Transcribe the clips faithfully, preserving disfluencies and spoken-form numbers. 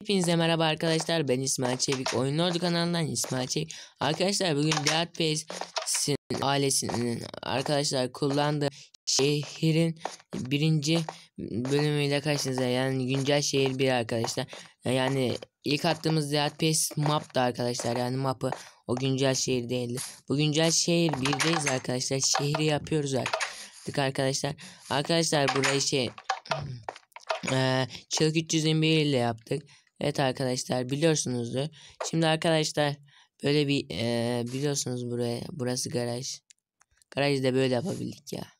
Hepinize merhaba arkadaşlar, ben İsmail Çevik, Oyun Ordu kanalından İsmail Çevik. Arkadaşlar bugün Dead Pace'in ailesinin arkadaşlar kullandığı şehrin birinci bölümüyle karşınıza, yani güncel şehir bir arkadaşlar. Yani ilk attığımız Dead Pace map'tı arkadaşlar, yani map'ı o güncel şehir değildi. Bu güncel şehir birdeyiz arkadaşlar, şehri yapıyoruz artık arkadaşlar. Arkadaşlar burayı şey Ee, Çığlık üç yüz yirmi bir ile yaptık. Evet arkadaşlar, biliyorsunuzdur. Şimdi arkadaşlar böyle bir e, biliyorsunuz buraya burası garaj. Garajı da böyle yapabildik ya.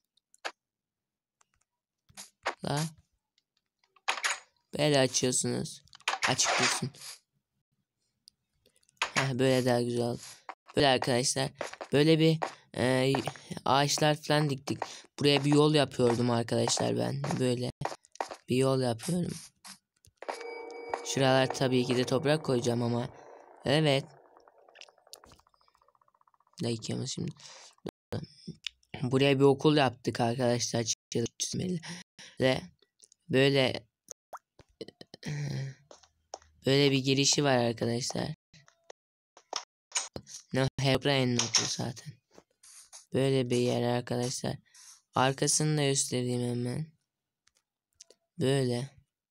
La. Böyle açıyorsunuz. Açık dursun. Heh, böyle daha güzel oldu. Böyle arkadaşlar. Böyle bir e, ağaçlar falan diktik. Buraya bir yol yapıyordum arkadaşlar ben. Böyle bir yol yapıyorum. Şuralar tabii ki de toprak koyacağım ama. Evet. Dakika şimdi. Buraya bir okul yaptık arkadaşlar. Çizmeli. Ve böyle böyle bir girişi var arkadaşlar. Ne Hebrain okul zaten. Böyle bir yer arkadaşlar. Arkasını da göstereyim hemen. Böyle.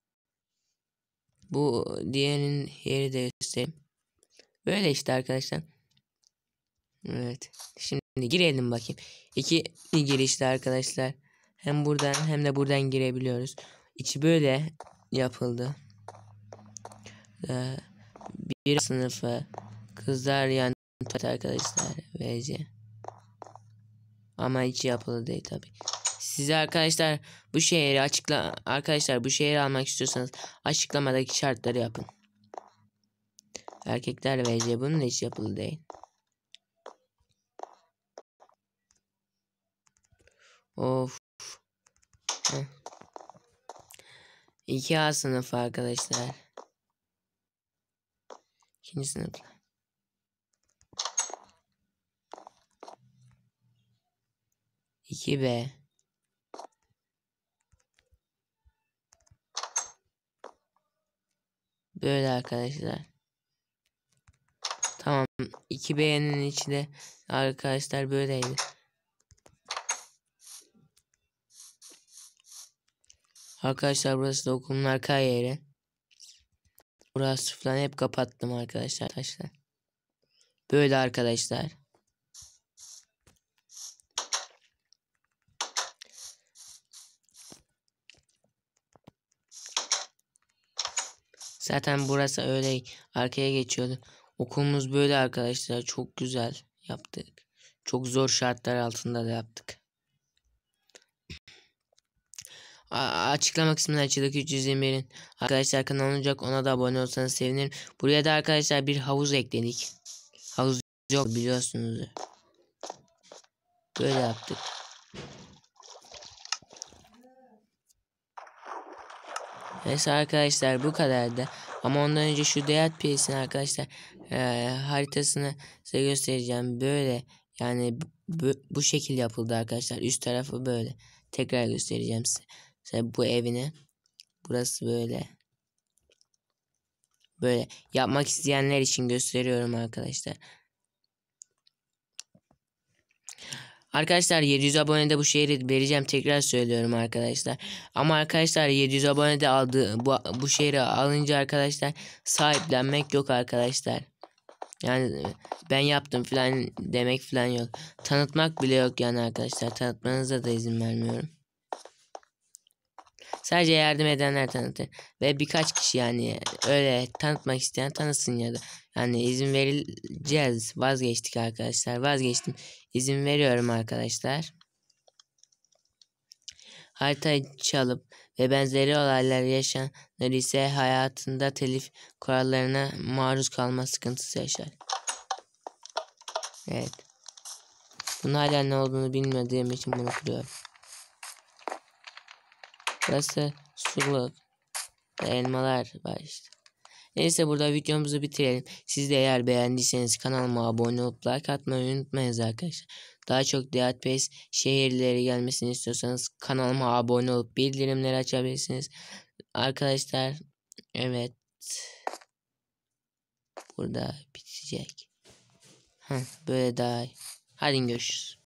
Bu diğerinin yeri de göstereyim. Böyle işte arkadaşlar. Evet. Şimdi girelim bakayım. İki girişte arkadaşlar. Hem buradan hem de buradan girebiliyoruz. İçi böyle yapıldı. Ee, bir sınıfı kızlar yani arkadaşlar V C. Ama içi yapılı değil tabi. Size arkadaşlar bu şehri açıkla arkadaşlar bu şehri almak istiyorsanız açıklamadaki şartları yapın. Erkekler V C, bunun da hiç yapılı değil. Of. Heh. iki A sınıfı arkadaşlar. İkinci sınıflar. iki B. Böyle arkadaşlar. Tamam. iki B'nin içinde arkadaşlar böyleydi. Arkadaşlar burası da okulun arka yeri. Burası falan hep kapattım arkadaşlar. Taşlar. Böyle arkadaşlar. Zaten burası öyle arkaya geçiyordu. Okulumuz böyle arkadaşlar. Çok güzel yaptık. Çok zor şartlar altında da yaptık. A açıklama kısmında açıklık üç yüz yirmi birin arkadaşlar kanalı olacak. Ona da abone olsanız sevinirim. Buraya da arkadaşlar bir havuz ekledik. Havuz yok biliyorsunuz. Böyle yaptık. Neyse arkadaşlar bu kadardı. Ama ondan önce şu Dead Pace'in arkadaşlar e, haritasını size göstereceğim. Böyle yani bu, bu şekil yapıldı arkadaşlar. Üst tarafı böyle. Tekrar göstereceğim size. Mesela bu evine. Burası böyle. Böyle yapmak isteyenler için gösteriyorum arkadaşlar. Arkadaşlar yedi yüz abonede bu şehri vereceğim, tekrar söylüyorum arkadaşlar. Ama arkadaşlar yedi yüz abonede aldığı bu, bu şehri alınca arkadaşlar sahiplenmek yok arkadaşlar. Yani ben yaptım falan demek falan yok. Tanıtmak bile yok yani arkadaşlar. Tanıtmanıza da izin vermiyorum. Sadece yardım edenler tanıtır. Ve birkaç kişi yani öyle tanıtmak isteyen tanısın ya da. Yani izin vereceğiz. Vazgeçtik arkadaşlar. Vazgeçtim. İzin veriyorum arkadaşlar. Haritayı çalıp ve benzeri olaylar yaşanır ise hayatında telif kurallarına maruz kalma sıkıntısı yaşar. Evet. Bunun hala ne olduğunu bilmediğim için bunu kuruyorum. Burası suluk. Elmalar var işte. Neyse burada videomuzu bitirelim. Siz de eğer beğendiyseniz kanalıma abone olup like atmayı unutmayınız arkadaşlar. Daha çok Dead Pace şehirleri gelmesini istiyorsanız kanalıma abone olup bildirimleri açabilirsiniz. Arkadaşlar evet. burada bitecek. Heh, böyle daha iyi. Hadi görüşürüz.